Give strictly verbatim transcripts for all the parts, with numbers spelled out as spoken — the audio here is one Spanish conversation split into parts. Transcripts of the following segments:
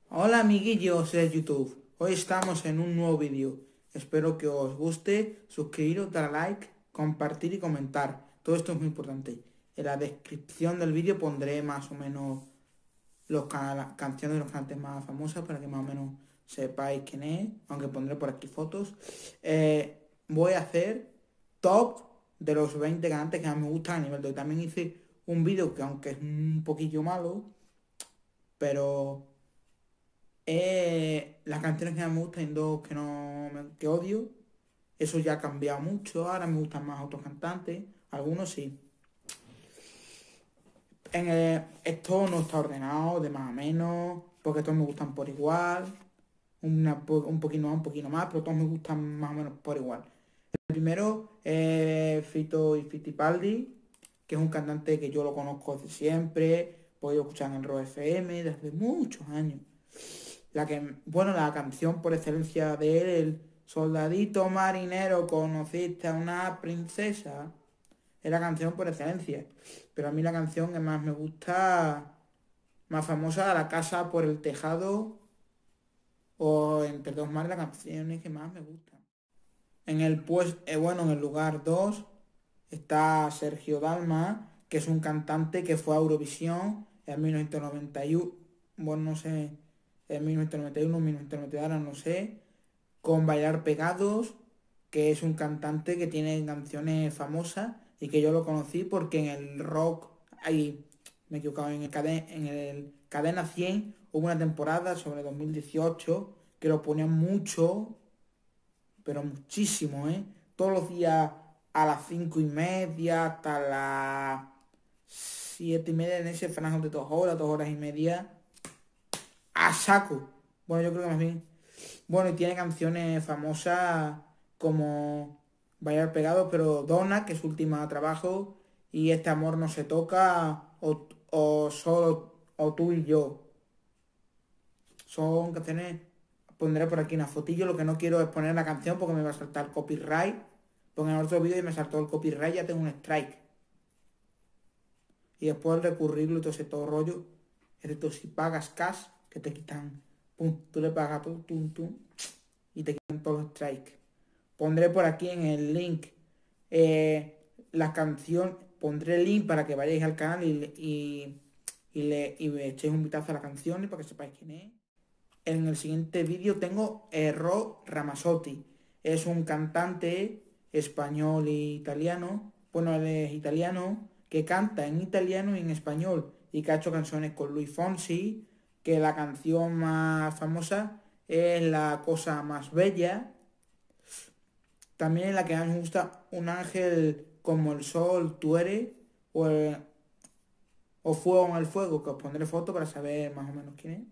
Hola amiguillos de YouTube, hoy estamos en un nuevo vídeo. Espero que os guste, suscribiros, dar a like, compartir y comentar. Todo esto es muy importante. En la descripción del vídeo pondré más o menos las canciones de los cantantes más famosas para que más o menos sepáis quién es, aunque pondré por aquí fotos. Eh, voy a hacer top de los veinte cantantes que más me gustan a nivel de hoy. También hice un vídeo que aunque es un poquillo malo, pero eh, las canciones que más me gustan y dos que no me- que odio. Eso ya ha cambiado mucho. Ahora me gustan más otros cantantes. Algunos sí. En el- esto no está ordenado de más a menos. Porque todos me gustan por igual. Una po- un poquito más, un poquito más. Pero todos me gustan más o menos por igual. El primero es Fito y Fitipaldi, que es un cantante que yo lo conozco desde siempre. He podido escuchar en Rock F M desde muchos años. La que, bueno, la canción por excelencia de él, el soldadito marinero, conociste a una princesa, es la canción por excelencia. Pero a mí la canción que más me gusta, más famosa, La casa por el tejado, o entre dos más las canciones que más me gustan. En el pues, eh, bueno, en el lugar dos está Sergio Dalma, que es un cantante que fue a Eurovisión en mil novecientos noventa y uno, bueno, no sé, en mil novecientos noventa y uno, mil novecientos noventa y dos, ahora no sé, con Bailar Pegados, que es un cantante que tiene canciones famosas y que yo lo conocí porque en el rock, ahí me he equivocado, en el, Cadena, en el Cadena cien hubo una temporada sobre dos mil dieciocho que lo ponían mucho, pero muchísimo, ¿eh? Todos los días a las cinco y media hasta las siete y media en ese franja de dos horas, dos horas y media, a saco. Bueno, yo creo que más bien. Bueno, y tiene canciones famosas como Bailar Pegado, pero Donna, que es su última trabajo, y Este amor no se toca, o, o solo, o tú y yo. Son canciones, pondré por aquí una fotillo, lo que no quiero es poner la canción porque me va a saltar copyright, porque en el otro vídeo me saltó el copyright, ya tengo un strike. Y después recurrirlo y todo ese todo rollo, excepto si pagas cash, que te quitan, pum, tú le pagas todo, tum, tum, y te quitan todos los strikes. Pondré por aquí en el link eh, la canción, pondré el link para que vayáis al canal y, y, y le y me echéis un vistazo a la canción y para que sepáis quién es. En el siguiente vídeo tengo Ro Ramazzotti. Es un cantante español e italiano. Bueno, él es italiano, que canta en italiano y en español. Y que ha hecho canciones con Luis Fonsi, que la canción más famosa es La cosa más bella. También en la que a mí me gusta Un ángel como el sol, tú eres. O, el- o Fuego en el fuego, que os pondré foto para saber más o menos quién es.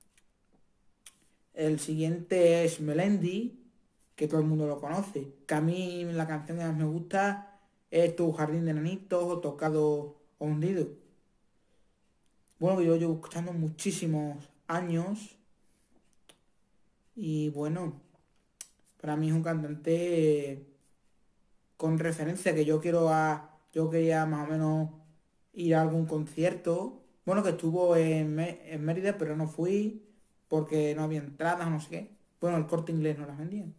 El siguiente es Melendi, que todo el mundo lo conoce. Que a mí la canción que más me gusta es Tu jardín de nanitos o Tocado o hundido. Bueno, que yo llevo escuchando muchísimos años y bueno, para mí es un cantante con referencia que yo quiero a... Yo quería más o menos ir a algún concierto. Bueno, que estuvo en, Mé- en Mérida, pero no fui porque no había entradas, no sé qué. Bueno, el Corte Inglés no las vendían.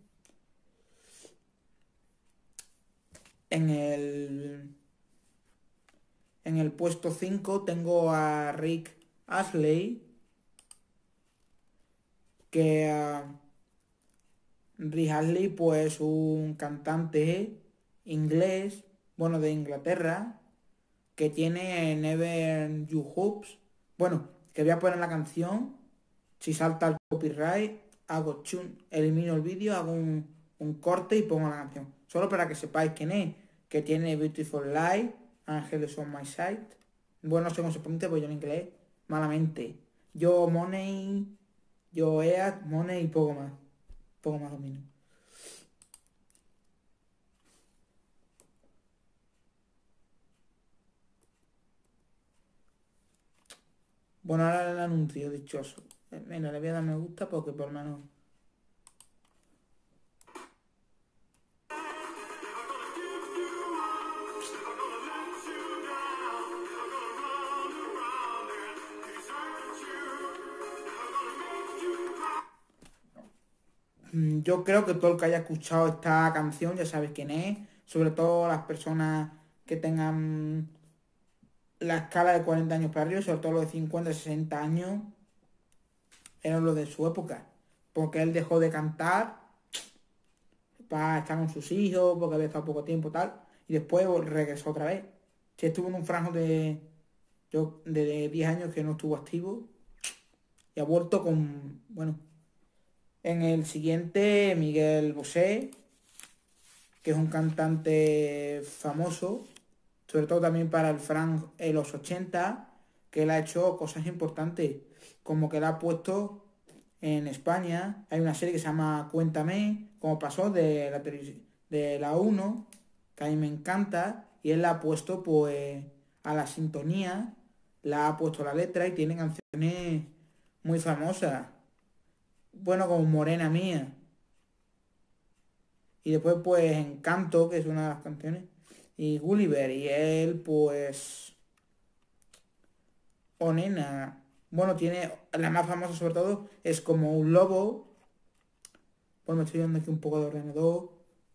En el, en el puesto cinco tengo a Rick Astley, que uh, Rick Astley pues un cantante inglés, bueno, de Inglaterra, que tiene Never You Hopes. Bueno, que voy a poner la canción, si salta el copyright, hago chun, elimino el vídeo, hago un, un corte y pongo la canción. Solo para que sepáis quién es, que tiene Beautiful Life, Ángeles on My Side. Bueno, no sé cómo se pronuncia, pues yo en inglés, malamente. Yo Money, yo Eat, Money y poco más. Poco más domino. Bueno, ahora el anuncio dichoso. Venga, le voy a dar me gusta porque por lo menos... Mm, Yo creo que todo el que haya escuchado esta canción ya sabe quién es, sobre todo las personas que tengan la escala de cuarenta años para arriba, sobre todo los de cincuenta, sesenta años, eran los de su época, porque él dejó de cantar para estar con sus hijos, porque había estado poco tiempo tal, y después regresó otra vez. Si estuvo en un franjo de, yo, de diez años que no estuvo activo, y ha vuelto con, bueno, en el siguiente, Miguel Bosé, que es un cantante famoso, sobre todo también para el Frank en los ochenta, que él ha hecho cosas importantes, como que él ha puesto en España, hay una serie que se llama Cuéntame, como pasó de la televisión, de la uno, que a mí me encanta, y él la ha puesto pues a la sintonía, la ha puesto la letra y tiene canciones muy famosas, bueno, como Morena Mía. Y después pues Encanto, que es una de las canciones. Y Gulliver, y él pues... O Nena. Bueno, tiene... La más famosa sobre todo es Como un lobo. Pues me estoy dando aquí un poco de ordenador.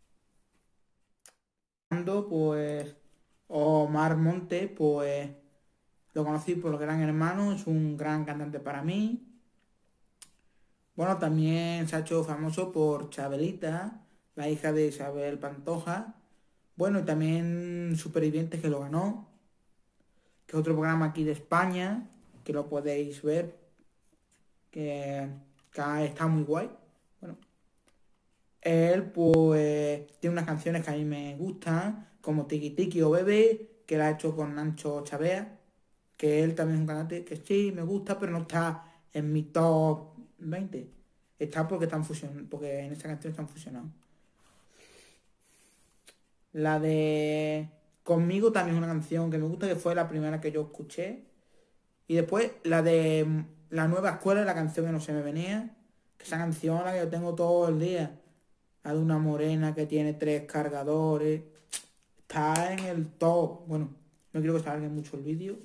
Ando, pues... Omar Monte, pues... Lo conocí por Gran Hermano, es un gran cantante para mí. Bueno, también se ha hecho famoso por Chabelita, la hija de Isabel Pantoja. Bueno, y también Supervivientes, que lo ganó, que es otro programa aquí de España, que lo podéis ver, que, que está muy guay. Bueno, él pues tiene unas canciones que a mí me gustan, como Tiki Tiki o Bebé, que la ha hecho con Nacho Chavea, que él también es un cantante que sí me gusta, pero no está en mi top veinte. Está porque están fusionados, porque en esta canción están fusionados. La de Conmigo también es una canción que me gusta, que fue la primera que yo escuché. Y después la de La Nueva Escuela, la canción que no se me venía. Que esa canción la que yo tengo todo el día. La de una morena que tiene tres cargadores. Está en el top. Bueno, no quiero que se alargue mucho el vídeo.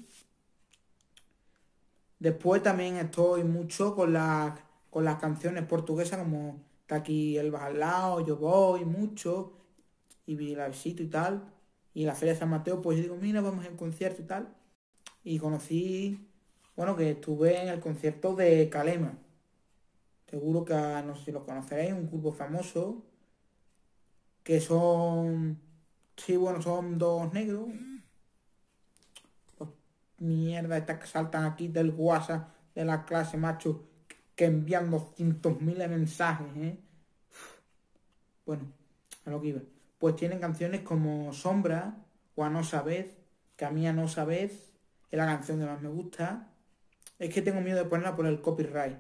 Después también estoy mucho con las con las canciones portuguesas, como está aquí El Bajalao, Yo Voy, mucho, y vi la visita y tal. Y en la Feria de San Mateo, pues yo digo, mira, vamos al concierto y tal. Y conocí, bueno, que estuve en el concierto de Calema. Seguro que ah, no sé si lo conoceréis, un grupo famoso, que son, sí, bueno, son dos negros. Pues, mierda, estas que saltan aquí del WhatsApp de la clase, macho, que envían doscientos mil mensajes, ¿eh? Bueno, a lo que iba. Pues tienen canciones como Sombra o A No Sabes, que a mí A No Sabes es la canción que más me gusta. Es que tengo miedo de ponerla por el copyright.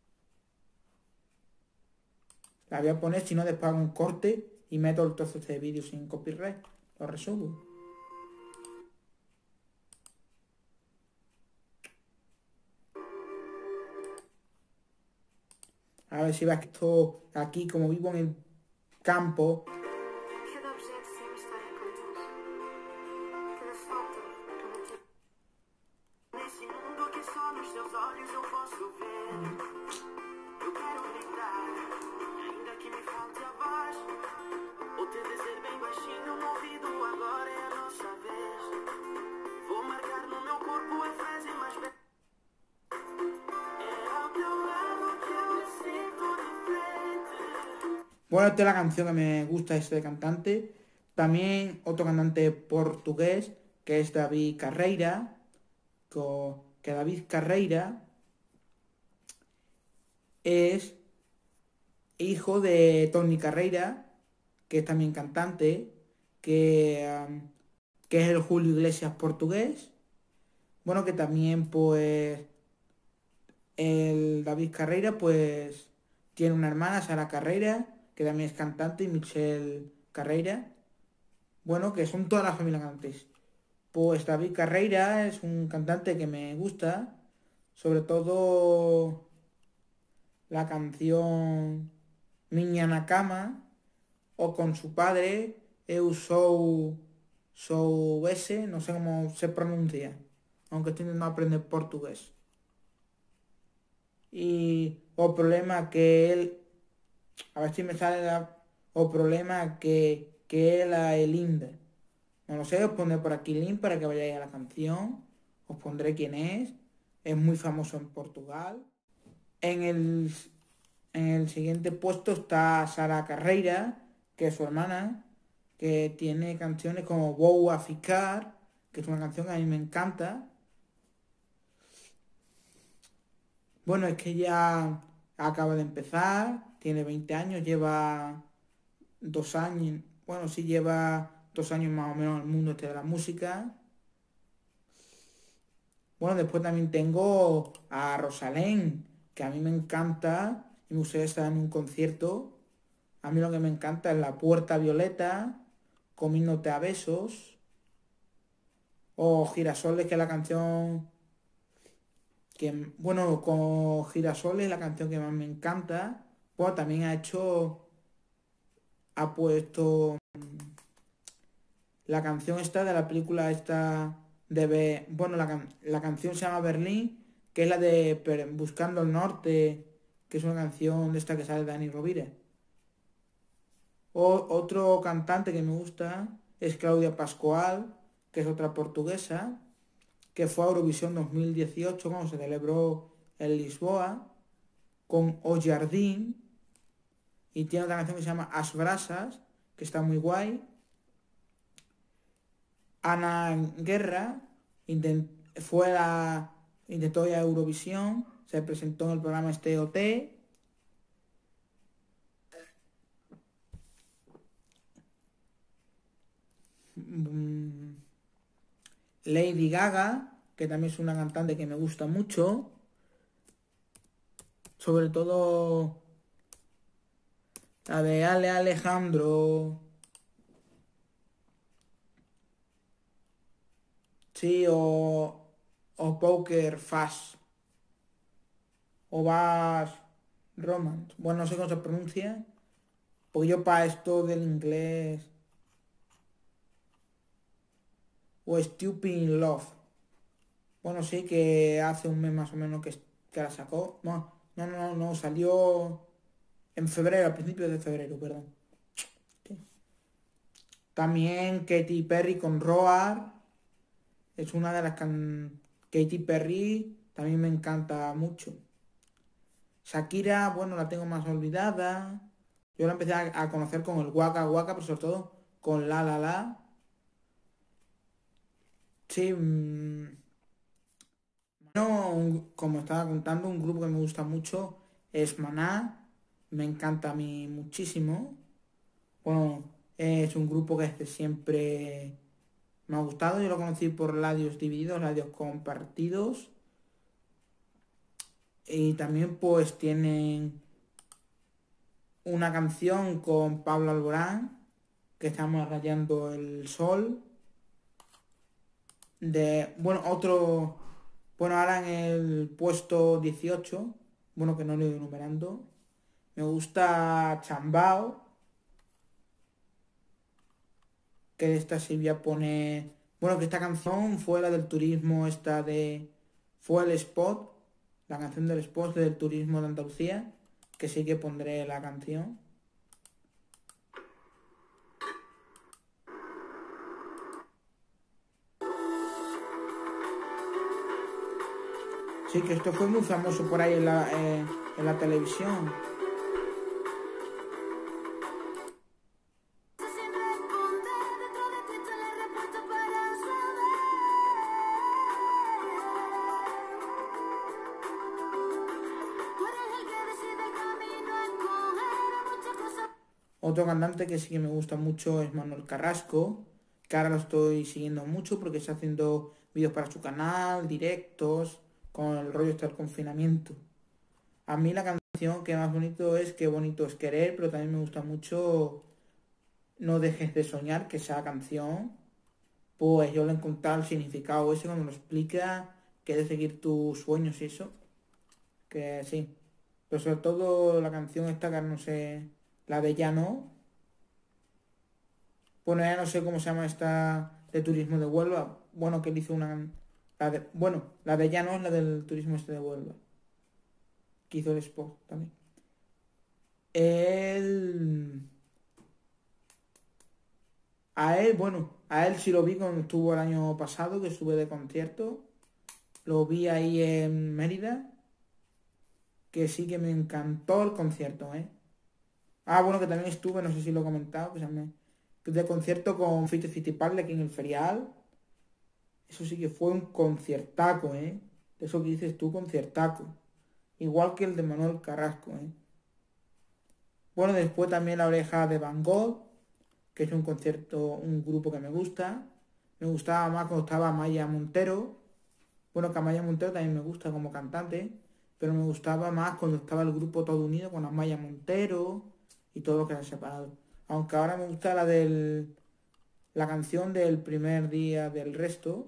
La voy a poner, si no después hago un corte y meto el trozo de vídeo sin copyright. Lo resuelvo. A ver si ves que esto aquí, como vivo en el campo. Cada objeto tem uma história a contar. Cada foto uma. Nesse mundo que só nos teus olhos eu posso ver. Eu quero gritar, ainda que me falte a voz. Ou te dizer bem baixinho no ouvido, agora é a nossa vez. Vou marcar no meu corpo a frase mais bela. É ao teu lado que eu me sinto diferente. Bueno, esta es la canción que me gusta, este cantante. También otro cantante portugués, que es David Carreira. Que David Carreira es hijo de Tony Carreira, que es también cantante, que, um, que es el Julio Iglesias portugués. Bueno, que también pues el David Carreira pues tiene una hermana, Sara Carreira, que también es cantante, y Michelle Carreira. Bueno, que son todas las familias cantantes. Pues David Carreira es un cantante que me gusta, sobre todo la canción Miña na Cama, o con su padre, Eu Sou, Sou Ese, no sé cómo se pronuncia, aunque estoy intentando aprender portugués. Y o problema que él A ver si me sale la- o problema que, que es la el Inde. No lo sé, os pondré por aquí el link para que vayáis a la canción. Os pondré quién es. Es muy famoso en Portugal. En el, en el siguiente puesto está Sara Carreira, que es su hermana, que tiene canciones como Vou a Ficar, que es una canción que a mí me encanta. Bueno, es que ya acaba de empezar, tiene veinte años, lleva dos años, bueno, sí lleva dos años más o menos en el mundo este de la música. Bueno, después también tengo a Rosalén, que a mí me encanta y me gustaría estar en un concierto. A mí lo que me encanta es La Puerta Violeta, Comiéndote a Besos, o Girasoles, que es la canción que, bueno, con Girasoles, la canción que más me encanta. Bueno, también ha hecho, ha puesto la canción esta de la película esta de, Be- bueno, la, can- la canción se llama Berlín, que es la de Per- Buscando el Norte, que es una canción de esta que sale de Dani Rovira. O, otro cantante que me gusta es Claudia Pascoal, que es otra portuguesa, que fue a Eurovisión dos mil dieciocho cuando se celebró en Lisboa, con O Jardín, y tiene otra canción que se llama As Brasas, que está muy guay. Ana Guerra intent- fue a, intentó ir a Eurovisión, se presentó en el programa este O T. mm, Lady Gaga, que también es una cantante que me gusta mucho, sobre todo la de Ale Alejandro, sí, o, o Poker Face, o Bass Romance. Bueno, no sé cómo se pronuncia, porque yo para esto del inglés, o Stupid in Love. Bueno, sí, que hace un mes más o menos que, que la sacó. No, no, no, no, no, salió en febrero, a principios de febrero, perdón. Sí. También Katy Perry con Roar. Es una de las can... Katy Perry también me encanta mucho. Shakira, bueno, la tengo más olvidada. Yo la empecé a, a conocer con el Waka Waka, pero sobre todo con La La La. Sí, mm, no, un- como estaba contando, un grupo que me gusta mucho es Maná. Me encanta a mí muchísimo. Bueno, es un grupo que desde siempre me ha gustado. Yo lo conocí por Radios Divididos, Radios Compartidos. Y también pues tienen una canción con Pablo Alborán, que estamos rayando el sol. De, bueno, otro, bueno, ahora en el puesto dieciocho, bueno, que no lo he ido enumerando. Me gusta Chambao, que esta Silvia pone, bueno, que esta canción fue la del turismo, esta de, fue el spot, la canción del spot del turismo de Andalucía, que sí que pondré la canción. Sí, que esto fue muy famoso por ahí en la, eh, en la televisión. Otro cantante que sí que me gusta mucho es Manuel Carrasco, que ahora lo estoy siguiendo mucho porque está haciendo vídeos para su canal, directos, con el rollo este del confinamiento. A mí la canción que más bonito es Qué bonito es querer, pero también me gusta mucho No dejes de soñar, que esa canción, pues yo le he encontrado el significado ese cuando lo explica, que es de seguir tus sueños y eso, que sí. Pero sobre todo la canción esta que no sé, la de Ya no. Bueno, ya no sé cómo se llama esta de turismo de Huelva. Bueno, que él hizo una... La de, bueno, la de ya no es la del turismo este de Huelva. Que hizo el spot también. Él... A él, bueno, a él sí lo vi cuando estuvo el año pasado, que estuve de concierto. Lo vi ahí en Mérida, que sí que me encantó el concierto, ¿eh? Ah, bueno, que también estuve, no sé si lo he comentado, que se me... de concierto con Fito Fittipaldi aquí en el Ferial. Eso sí que fue un conciertaco, ¿eh? Eso que dices tú, conciertaco. Igual que el de Manuel Carrasco, ¿eh? Bueno, después también La Oreja de Van Gogh, que es un concierto, un grupo que me gusta. Me gustaba más cuando estaba Maya Montero. Bueno, que a Maya Montero también me gusta como cantante, pero me gustaba más cuando estaba el grupo todo unido con Amaya Montero y todos los que se han separado. Aunque ahora me gusta la del la canción del primer día del resto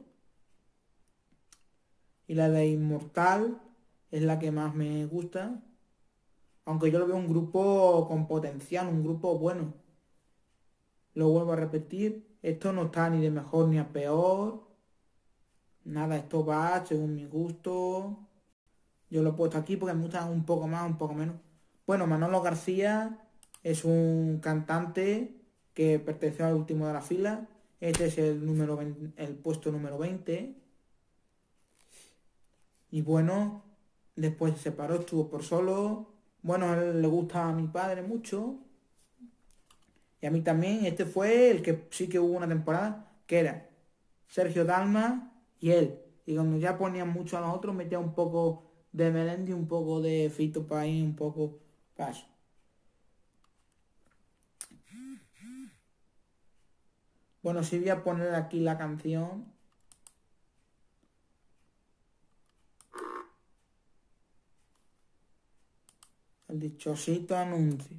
y la de Inmortal es la que más me gusta. Aunque yo lo veo un grupo con potencial, un grupo bueno. Lo vuelvo a repetir, esto no está ni de mejor ni a peor. Nada, esto va según mi gusto. Yo lo he puesto aquí porque me gusta un poco más, un poco menos. Bueno, Manolo García es un cantante que perteneció al último de la fila. Este es el número veinte, el puesto número veinte. Y bueno, después se separó, estuvo por solo. Bueno, a él le gusta a mi padre mucho. Y a mí también. Este fue el que sí que hubo una temporada que era Sergio Dalma y él. Y cuando ya ponían mucho a los otros, metía un poco de Melendi, un poco de Fito País, un poco paso. Bueno, sí voy a poner aquí la canción. El dichosito anuncio.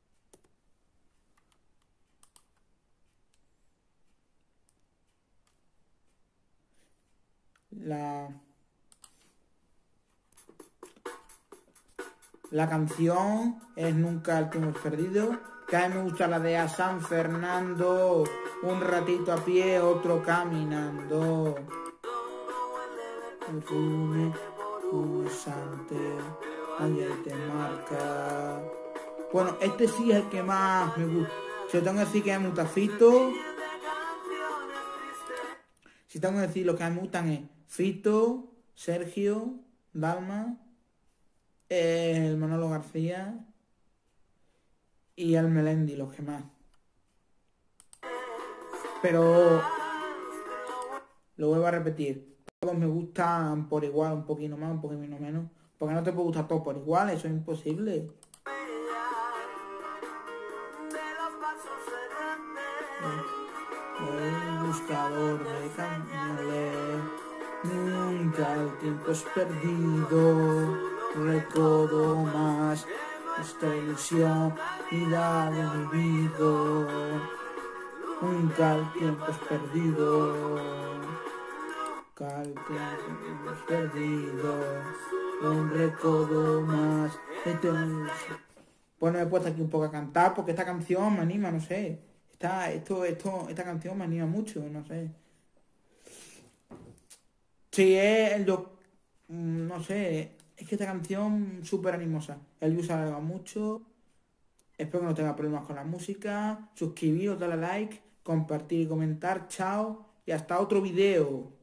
La, la canción es Nunca el que hemos perdido. Que a mí me gusta la de A San Fernando. Un ratito a pie, otro caminando. Perfume, pulsante, nadie te marca. Bueno, este sí es el que más me gusta. Si os tengo que decir que es Mutafito, si tengo que decir lo que me gustan es Fito, Sergio, Dalma, el Manolo García y el Melendi, los que más. Pero lo vuelvo a repetir, todos me gustan por igual, un poquito más, un poquito menos. Porque no te puede gustar todo por igual, eso es imposible. El buscador de canales, nunca el tiempo es perdido, recodo más esta ilusión y la de mi vida. Nunca el tiempo es perdido, nunca el tiempo es perdido, un recodo más esta ilusión. Bueno, me he puesto aquí un poco a cantar porque esta canción me anima, no sé. Esta, esto, esto, esta canción me anima mucho, no sé. Sí, es lo... No sé, es que esta canción súper animosa. El usa algo mucho. Espero que no tenga problemas con la música. Suscribiros, darle a like, compartir y comentar. Chao y hasta otro video.